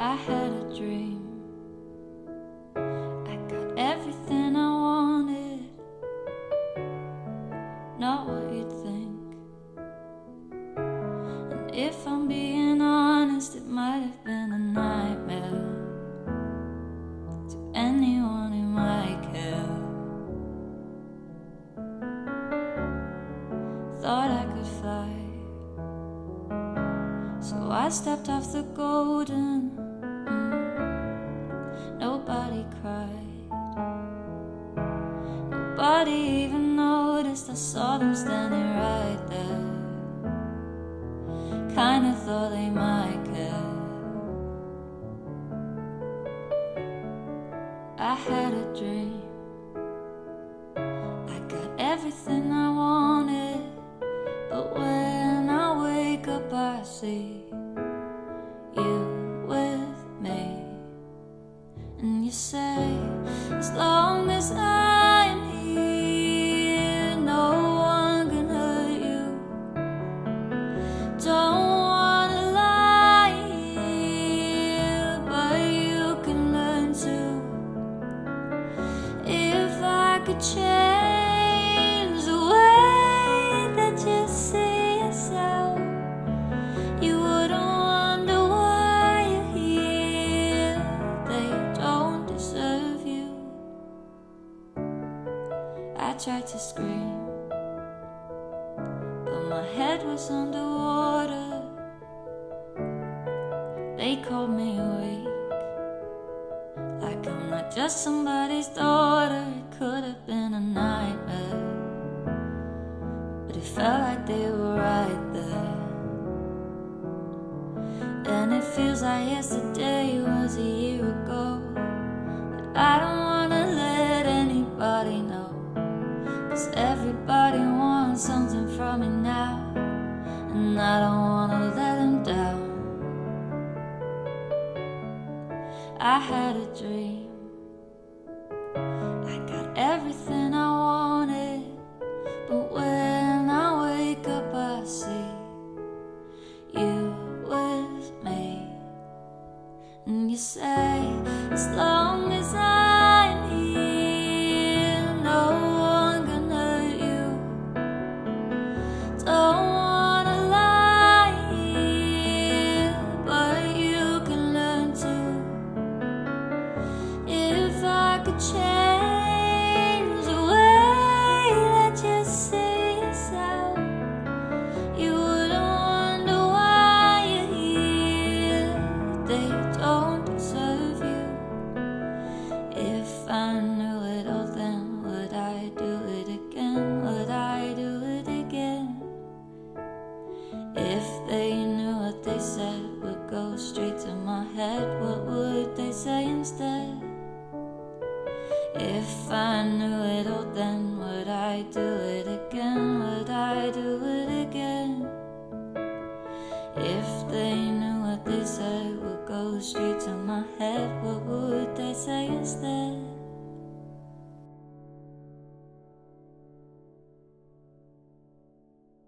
I had a dream. I got everything I wanted, not what you'd think. And if I'm being honest, it might have been a nightmare to anyone who might care. Thought I could fly, so I stepped off the golden. Nobody cried, nobody even noticed I saw them standing right there. Kinda thought they might care. I had a dream. I got everything I wanted, but when I wake up I see you with me. And you say, as long as I'm here, no one can hurt you. Don't wanna lie here, but you can learn to. If I could change the way that you see yourself, you wouldn't wonder why you're here. They don't deserve you. I tried to scream, but my head was underwater. They called me weak, like I'm not just somebody's daughter. It could have been a nightmare, but it felt like they were right there. And it feels like yesterday was a year ago, but I don't wanna let anybody know, 'cause everybody wants something from me now, and I don't wanna let them down. I had a dream. I got everything I wanted, but when I wake up I see you with me. And you say, as long as I'm here, no one can hurt you. Don't wanna lie here, but you can learn to. If I could change the way that you see yourself, you wouldn't wonder why you're here. They don't deserve you. If I knew it all, then would I do it again? Would I do it again? If they knew what they said would go straight to my head, what would